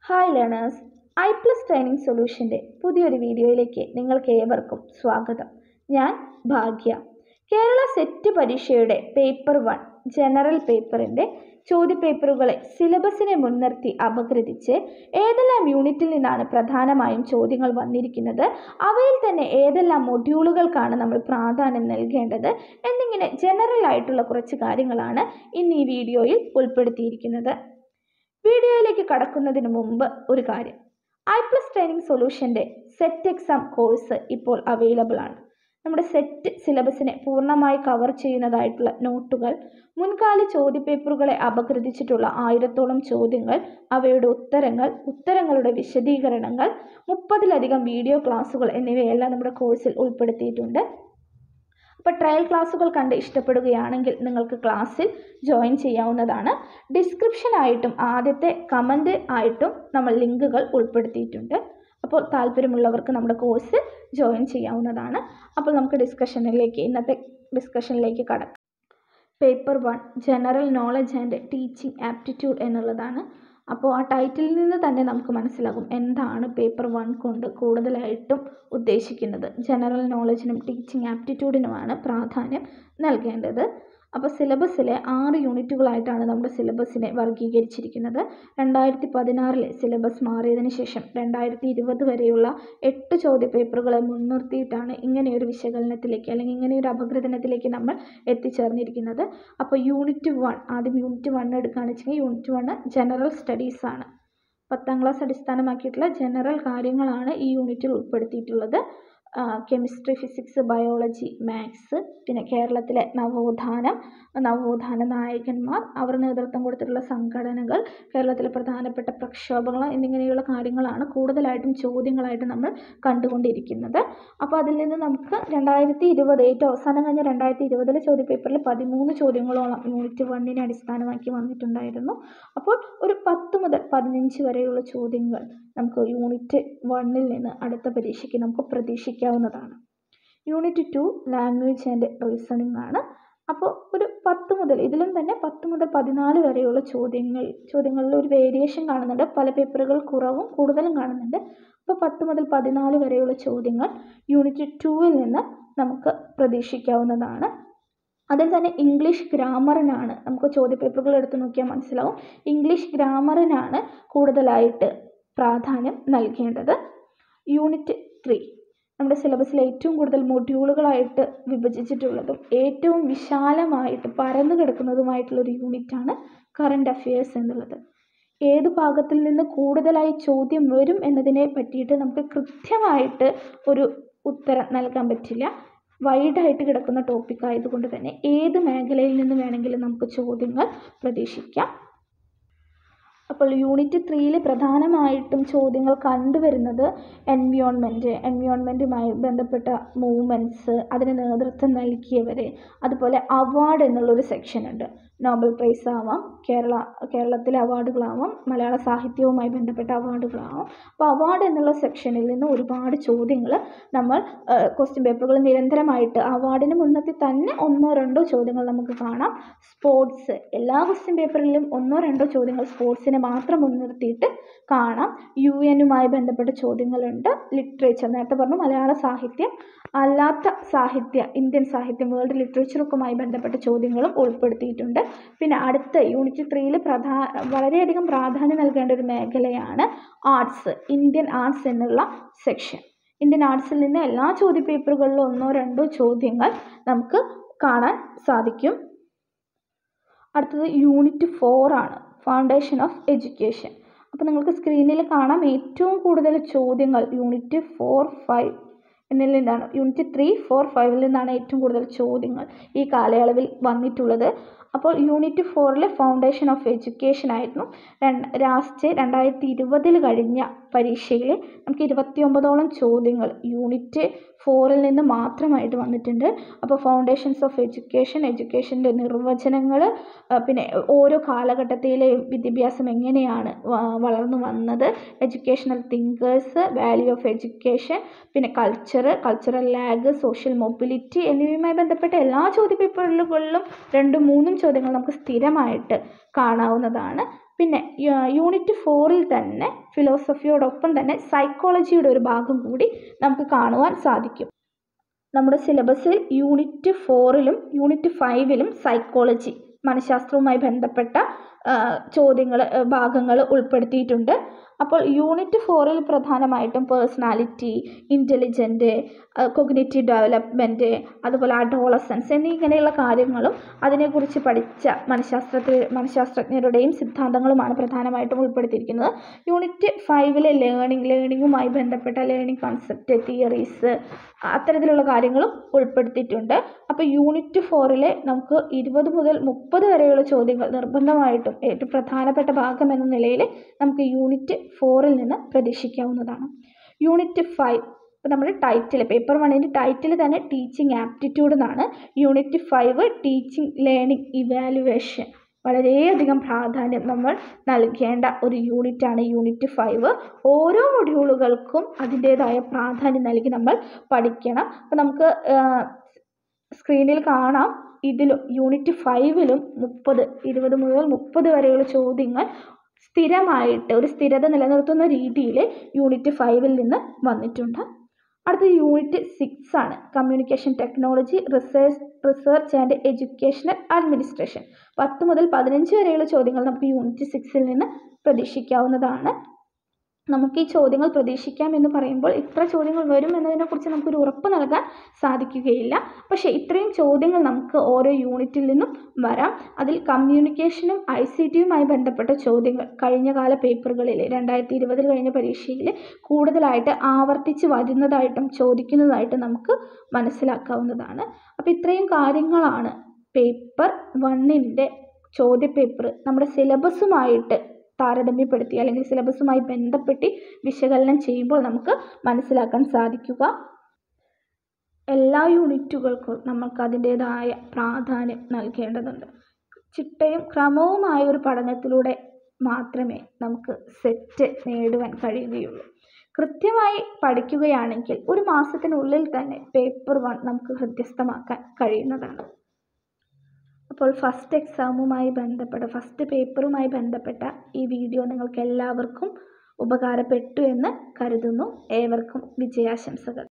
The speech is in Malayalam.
ഹായ് ലേണേഴ്സ്, ഐ+ ട്രെയിനിങ് സൊല്യൂഷൻ്റെ പുതിയൊരു വീഡിയോയിലേക്ക് നിങ്ങൾക്ക് ഏവർക്കും സ്വാഗതം. ഞാൻ ഭാഗ്യ. കേരള സെറ്റ് പരീക്ഷയുടെ പേപ്പർ 1 ജനറൽ പേപ്പറിൻ്റെ ചോദ്യപേപ്പറുകളെ സിലബസിനെ മുൻനിർത്തി അപഗ്രഥിച്ച് ഏതെല്ലാം യൂണിറ്റിൽ നിന്നാണ് പ്രധാനമായും ചോദ്യങ്ങൾ വന്നിരിക്കുന്നത്, അവയിൽ തന്നെ ഏതെല്ലാം മൊഡ്യൂളുകൾക്കാണ് നമ്മൾ പ്രാധാന്യം നൽകേണ്ടത് എന്നിങ്ങനെ ജനറൽ ആയിട്ടുള്ള കുറച്ച് കാര്യങ്ങളാണ് ഇന്ന് ഈ വീഡിയോയിൽ ഉൾപ്പെടുത്തിയിരിക്കുന്നത്. വീഡിയോയിലേക്ക് കടക്കുന്നതിന് മുമ്പ് ഒരു കാര്യം, ഐ+ ട്രെയിനിങ് സൊല്യൂഷൻ്റെ സെറ്റ് എക്സാം കോഴ്സ് ഇപ്പോൾ അവൈലബിൾ ആണ്. നമ്മുടെ സെറ്റ് സിലബസിനെ പൂർണ്ണമായി കവർ ചെയ്യുന്നതായിട്ടുള്ള നോട്ടുകൾ, മുൻകാല ചോദ്യപേപ്പറുകളെ അപഗ്രഥിച്ചിട്ടുള്ള 1000ഓളം ചോദ്യങ്ങൾ, അവയുടെ ഉത്തരങ്ങളുടെ വിശദീകരണങ്ങൾ, 30ലധികം വീഡിയോ ക്ലാസുകൾ എന്നിവയെല്ലാം നമ്മുടെ കോഴ്സിൽ ഉൾപ്പെടുത്തിയിട്ടുണ്ട്. അപ്പോൾ ട്രയൽ ക്ലാസ്സുകൾ കണ്ട് ഇഷ്ടപ്പെടുകയാണെങ്കിൽ നിങ്ങൾക്ക് ക്ലാസ്സിൽ ജോയിൻ ചെയ്യാവുന്നതാണ്. ഡിസ്ക്രിപ്ഷനായിട്ടും ആദ്യത്തെ കമൻറ്റ് ആയിട്ടും നമ്മൾ ലിങ്കുകൾ ഉൾപ്പെടുത്തിയിട്ടുണ്ട്. അപ്പോൾ താല്പര്യമുള്ളവർക്ക് നമ്മുടെ കോഴ്സ് ജോയിൻ ചെയ്യാവുന്നതാണ്. അപ്പോൾ നമുക്ക് ഇന്നത്തെ ഡിസ്കഷനിലേക്ക് കടക്കാം. Paper 1 general knowledge and teaching aptitude എന്നുള്ളതാണ്. അപ്പോൾ ആ ടൈറ്റിലിൽ നിന്ന് തന്നെ നമുക്ക് മനസ്സിലാകും എന്താണ് പേപ്പർ 1 കൊണ്ട് കൂടുതലായിട്ടും ഉദ്ദേശിക്കുന്നത്. ജനറൽ നോളജിനും ടീച്ചിങ് ആപ്റ്റിറ്റ്യൂഡിനുമാണ് പ്രാധാന്യം നൽകേണ്ടത്. അപ്പോൾ സിലബസിലെ 6 യൂണിറ്റുകളായിട്ടാണ് നമ്മുടെ സിലബസിനെ വർഗീകരിച്ചിരിക്കുന്നത്. 2016 സിലബസ് മാറിയതിന് ശേഷം 2020 വരെയുള്ള 8 ചോദ്യപേപ്പറുകളെ മുൻനിർത്തിയിട്ടാണ് ഇങ്ങനെയൊരു വിശകലനത്തിലേക്ക് അല്ലെങ്കിൽ ഇങ്ങനെയൊരു അപഗ്രഥനത്തിലേക്ക് നമ്മൾ എത്തിച്ചേർന്നിരിക്കുന്നത്. അപ്പോൾ ആദ്യം യൂണിറ്റ് 1 എടുക്കുകയാണെന്ന് വെച്ചാൽ യൂണിറ്റ് 1 ജനറൽ സ്റ്റഡീസ് ആണ്. 10ാം ക്ലാസ് അടിസ്ഥാനമാക്കിയിട്ടുള്ള ജനറൽ കാര്യങ്ങളാണ് ഈ യൂണിറ്റിൽ ഉൾപ്പെടുത്തിയിട്ടുള്ളത്. കെമിസ്ട്രി, ഫിസിക്സ്, ബയോളജി, മാത്സ്, പിന്നെ കേരളത്തിലെ നവോത്ഥാന നായകന്മാർ, അവർ നേതൃത്വം കൊടുത്തിട്ടുള്ള സംഘടനകൾ, കേരളത്തിലെ പ്രധാനപ്പെട്ട പ്രക്ഷോഭങ്ങൾ എന്നിങ്ങനെയുള്ള കാര്യങ്ങളാണ് കൂടുതലായിട്ടും ചോദ്യങ്ങളായിട്ട് നമ്മൾ കണ്ടുകൊണ്ടിരിക്കുന്നത്. അപ്പോൾ അതിൽ നിന്ന് നമുക്ക് 2020 ഏറ്റവും അവസാനം കഴിഞ്ഞ 2020 ചോദ്യപേപ്പറിൽ 13 ചോദ്യങ്ങളോളം യൂണിറ്റ് 1 അടിസ്ഥാനമാക്കി വന്നിട്ടുണ്ടായിരുന്നു. അപ്പോൾ ഒരു 10 മുതൽ 15 വരെയുള്ള ചോദ്യങ്ങൾ നമുക്ക് യൂണിറ്റ് 1 നിന്ന് അടുത്ത പരീക്ഷയ്ക്ക് നമുക്ക് പ്രതീക്ഷിക്കാവുന്നതാണ്. യൂണിറ്റ് 2 ലാംഗ്വേജ് ആൻഡ് റീസണിംഗ് ആണ്. അപ്പോൾ ഒരു 10 മുതൽ 14 വരെയുള്ള ചോദ്യങ്ങളിൽ ഒരു വേരിയേഷൻ കാണുന്നുണ്ട്. പല പേപ്പറുകൾ കുറവും കൂടുതലും കാണുന്നുണ്ട്. അപ്പോൾ 10 മുതൽ 14 വരെയുള്ള ചോദ്യങ്ങൾ യൂണിറ്റ് 2 നിന്ന് നമുക്ക് പ്രതീക്ഷിക്കാവുന്നതാണ്. അതിൽ തന്നെ ഇംഗ്ലീഷ് ഗ്രാമറിനാണ്, നമുക്ക് ചോദ്യപേപ്പറുകൾ എടുത്തു നോക്കിയാൽ മനസ്സിലാവും, ഇംഗ്ലീഷ് ഗ്രാമറിനാണ് കൂടുതലായിട്ട് പ്രാധാന്യം നൽകേണ്ടത്. യൂണിറ്റ് 3 നമ്മുടെ സിലബസിൽ ഏറ്റവും കൂടുതൽ മൊഡ്യൂളുകളായിട്ട് വിഭജിച്ചിട്ടുള്ളതും ഏറ്റവും വിശാലമായിട്ട് പരന്നു കിടക്കുന്നതുമായിട്ടുള്ളൊരു യൂണിറ്റാണ് കറണ്ട് അഫയേഴ്സ് എന്നുള്ളത്. ഏത് ഭാഗത്തിൽ നിന്ന് കൂടുതലായി ചോദ്യം വരും എന്നതിനെ പറ്റിയിട്ട് നമുക്ക് കൃത്യമായിട്ട് ഒരു ഉത്തരം നൽകാൻ പറ്റില്ല. വൈഡായിട്ട് കിടക്കുന്ന ടോപ്പിക് ആയതുകൊണ്ട് തന്നെ ഏത് മേഖലയിൽ നിന്ന് വേണമെങ്കിലും നമുക്ക് ചോദ്യങ്ങൾ പ്രതീക്ഷിക്കാം. അപ്പോൾ യൂണിറ്റ് 3 പ്രധാനമായിട്ടും ചോദ്യങ്ങൾ കണ്ടുവരുന്നത് എൻവിയോൺമെൻറ്റുമായി ബന്ധപ്പെട്ട മൂവ്മെൻറ്റ്സ്, അതിന് നേതൃത്വം നൽകിയവർ, അതുപോലെ അവാർഡ് എന്നുള്ളൊരു സെക്ഷൻ ഉണ്ട്. നോബൽ പ്രൈസ് ആവാം, കേരളത്തിലെ അവാർഡുകളാവാം, മലയാള സാഹിത്യവുമായി ബന്ധപ്പെട്ട അവാർഡുകളാവാം. അപ്പോൾ അവാർഡ് എന്നുള്ള സെക്ഷനിൽ നിന്ന് ഒരുപാട് ചോദ്യങ്ങൾ നമ്മൾ ക്വസ്റ്റ്യൻ പേപ്പറുകൾ നിരന്തരമായിട്ട് അവാർഡിന് മുന്നത്തെ തന്നെ 1-2 ചോദ്യങ്ങൾ നമുക്ക് കാണാം. സ്പോർട്സ്, എല്ലാ ക്വസ്റ്റ്യൻ പേപ്പറിലും 1-2 ചോദ്യങ്ങൾ സ്പോർട്സിനെ മാത്രം മുൻനിർത്തിയിട്ട് കാണാം. UN-മായി ബന്ധപ്പെട്ട ചോദ്യങ്ങളുണ്ട്. ലിറ്ററേച്ചർ, നേരത്തെ പറഞ്ഞു മലയാള സാഹിത്യം അല്ലാത്ത സാഹിത്യ, ഇന്ത്യൻ സാഹിത്യം, വേൾഡ് ലിറ്ററേച്ചറൊക്കെയുമായി ബന്ധപ്പെട്ട ചോദ്യങ്ങളും ഉൾപ്പെടുത്തിയിട്ടുണ്ട്. പിന്നെ അടുത്ത യൂണിറ്റ് 3 വളരെയധികം പ്രാധാന്യം നൽകേണ്ട ഒരു മേഖലയാണ് ആർട്സ്, ഇന്ത്യൻ ആർട്സ് എന്നുള്ള സെക്ഷൻ. ഇന്ത്യൻ ആർട്സിൽ നിന്ന് എല്ലാ ചോദ്യപേപ്പറുകളിലും 1-2 ചോദ്യങ്ങൾ നമുക്ക് കാണാൻ സാധിക്കും. അടുത്തത് യൂണിറ്റ് 4 ആണ്, ഫൗണ്ടേഷൻ ഓഫ് എഡ്യൂക്കേഷൻ. അപ്പോൾ നിങ്ങൾക്ക് സ്ക്രീനിൽ കാണാം ഏറ്റവും കൂടുതൽ ചോദ്യങ്ങൾ യൂണിറ്റ് 4, 5 എന്നിൽ നിന്നാണ്. യൂണിറ്റ് 3, 4, 5 നിന്നാണ് ഏറ്റവും കൂടുതൽ ചോദ്യങ്ങൾ ഈ കാലയളവിൽ വന്നിട്ടുള്ളത്. അപ്പോൾ യൂണിറ്റ് 4 ഫൗണ്ടേഷൻ ഓഫ് എഡ്യൂക്കേഷൻ ആയിരുന്നു. 2020 കഴിഞ്ഞ പരീക്ഷയിൽ നമുക്ക് 29ഓളം ചോദ്യങ്ങൾ യൂണിറ്റ് 4 നിന്ന് മാത്രമായിട്ട് വന്നിട്ടുണ്ട്. അപ്പോൾ ഫൗണ്ടേഷൻസ് ഓഫ് എഡ്യൂക്കേഷൻ്റെ നിർവചനങ്ങൾ, പിന്നെ ഓരോ കാലഘട്ടത്തിലെയും വിദ്യാഭ്യാസം എങ്ങനെയാണ് വളർന്നു വന്നത്, educational thinkers, value of education, പിന്നെ കൾച്ചറൽ ലാഗ്, സോഷ്യൽ മൊബിലിറ്റി എന്നിവയുമായി ബന്ധപ്പെട്ട എല്ലാ ചോദ്യപേപ്പറുകളിലും 2-3 ചോദ്യങ്ങൾ നമുക്ക് സ്ഥിരമായിട്ട് കാണാവുന്നതാണ്. പിന്നെ യൂണിറ്റ് 4-ൽ തന്നെ ഫിലോസഫിയോടൊപ്പം തന്നെ സൈക്കോളജിയുടെ ഒരു ഭാഗം കൂടി നമുക്ക് കാണുവാൻ സാധിക്കും. നമ്മുടെ സിലബസിൽ യൂണിറ്റ് 4-ലും യൂണിറ്റ് 5-ലും സൈക്കോളജി മനഃശാസ്ത്രവുമായി ബന്ധപ്പെട്ട ഭാഗങ്ങൾ ഉൾപ്പെടുത്തിയിട്ടുണ്ട്. അപ്പോൾ യൂണിറ്റ് 4-ൽ പ്രധാനമായിട്ടും പേഴ്സണാലിറ്റി, ഇൻ്റലിജൻ്റ്, കൊഗ്നിറ്റീവ് ഡെവലപ്മെൻറ്റ്, അതുപോലെ അഡോളസൻസ് എന്നിങ്ങനെയുള്ള കാര്യങ്ങളും അതിനെക്കുറിച്ച് പഠിച്ച മനഃശാസ്ത്രജ്ഞരുടെയും സിദ്ധാന്തങ്ങളുമാണ് പ്രധാനമായിട്ടും ഉൾപ്പെടുത്തിയിരിക്കുന്നത്. യൂണിറ്റ് 5-ലെ ലേണിങ്ങുമായി ബന്ധപ്പെട്ട ലേണിംഗ് കൺസെപ്റ്റ്, തിയറീസ്, അത്തരത്തിലുള്ള കാര്യങ്ങളും ഉൾപ്പെടുത്തിയിട്ടുണ്ട്. അപ്പോൾ യൂണിറ്റ് 4-ലെ നമുക്ക് 20 മുതൽ 30 വരെയുള്ള ചോദ്യങ്ങൾ നിർബന്ധമായിട്ടും ഏറ്റവും പ്രധാനപ്പെട്ട ഭാഗം എന്ന നിലയിൽ നമുക്ക് യൂണിറ്റ് 4-ൽ നിന്ന് പ്രതീക്ഷിക്കാവുന്നതാണ്. യൂണിറ്റ് 5 ഇപ്പോൾ നമ്മുടെ ടൈറ്റിൽ, പേപ്പർ 1-ൻ്റെ ടൈറ്റിൽ തന്നെ ടീച്ചിങ് ആപ്റ്റിറ്റ്യൂഡ് എന്നാണ്. യൂണിറ്റ് 5 ടീച്ചിങ് ലേണിംഗ് ഇവാലുവേഷൻ, വളരെയധികം പ്രാധാന്യം നമ്മൾ നൽകേണ്ട ഒരു യൂണിറ്റാണ് യൂണിറ്റ് 5. ഓരോ മൊഡ്യൂളുകൾക്കും അതിൻ്റേതായ പ്രാധാന്യം നൽകി നമ്മൾ പഠിക്കണം. അപ്പോൾ നമുക്ക് സ്ക്രീനിൽ കാണാം, ഇതിലും യൂണിറ്റ് 5-ലും 20 മുതൽ 30 വരെയുള്ള ചോദ്യങ്ങൾ സ്ഥിരമായിട്ട് ഒരു സ്ഥിരത നിലനിർത്തുന്ന രീതിയിൽ യൂണിറ്റ് 5-ൽ നിന്ന് വന്നിട്ടുണ്ട്. അടുത്ത യൂണിറ്റ് 6 ആണ്, communication technology, research and educational administration. 10 മുതൽ 15 വരെയുള്ള ചോദ്യങ്ങൾ നമുക്ക് യൂണിറ്റ് 6-ൽ നിന്ന് പ്രതീക്ഷിക്കാവുന്നതാണ്. നമുക്ക് ഈ ചോദ്യങ്ങൾ പ്രതീക്ഷിക്കാം എന്ന് പറയുമ്പോൾ ഇത്ര ചോദ്യങ്ങൾ വരും എന്നതിനെക്കുറിച്ച് നമുക്കൊരു ഉറപ്പ് നൽകാൻ സാധിക്കുകയില്ല. പക്ഷേ ഇത്രയും ചോദ്യങ്ങൾ നമുക്ക് ഓരോ യൂണിറ്റിൽ നിന്നും വരാം. അതിൽ കമ്മ്യൂണിക്കേഷനും ICTയുമായി ബന്ധപ്പെട്ട ചോദ്യങ്ങൾ കഴിഞ്ഞ കാല പേപ്പറുകളിൽ 2020 കഴിഞ്ഞ പരീക്ഷയിൽ കൂടുതലായിട്ട് ആവർത്തിച്ച് വരുന്നതായിട്ടും ചോദിക്കുന്നതായിട്ടും നമുക്ക് മനസ്സിലാക്കാവുന്നതാണ്. അപ്പോൾ ഇത്രയും കാര്യങ്ങളാണ് പേപ്പർ 1-ൻ്റെ ചോദ്യപേപ്പർ നമ്മുടെ സിലബസുമായിട്ട് താരതമ്യപ്പെടുത്തി അല്ലെങ്കിൽ സിലബസുമായി ബന്ധപ്പെട്ട് വിശകലനം ചെയ്യുമ്പോൾ നമുക്ക് മനസ്സിലാക്കാൻ സാധിക്കുക. എല്ലാ യൂണിറ്റുകൾക്കും നമുക്ക് അതിൻ്റേതായ പ്രാധാന്യം നൽകേണ്ടതുണ്ട്. ചിട്ടയും ക്രമവുമായ ഒരു പഠനത്തിലൂടെ മാത്രമേ നമുക്ക് സെറ്റ് നേടുവാൻ കഴിയുകയുള്ളൂ. കൃത്യമായി പഠിക്കുകയാണെങ്കിൽ ഒരു മാസത്തിനുള്ളിൽ തന്നെ പേപ്പർ 1 നമുക്ക് ഹൃദ്യസ്ഥമാക്കാൻ കഴിയുന്നതാണ്. അപ്പോൾ ഫസ്റ്റ് പേപ്പറുമായി ബന്ധപ്പെട്ട ഈ വീഡിയോ നിങ്ങൾക്ക് എല്ലാവർക്കും ഉപകാരപ്പെട്ടു എന്ന് കരുതുന്നു. ഏവർക്കും വിജയാശംസകൾ.